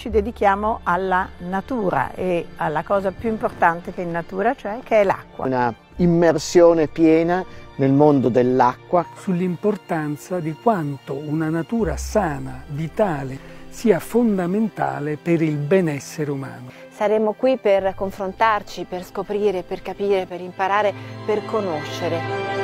ci dedichiamo alla natura e alla cosa più importante che è in natura, cioè che è l'acqua. Una immersione piena nel mondo dell'acqua. Sull'importanza di quanto una natura sana, vitale, sia fondamentale per il benessere umano. Saremo qui per confrontarci, per scoprire, per capire, per imparare, per conoscere.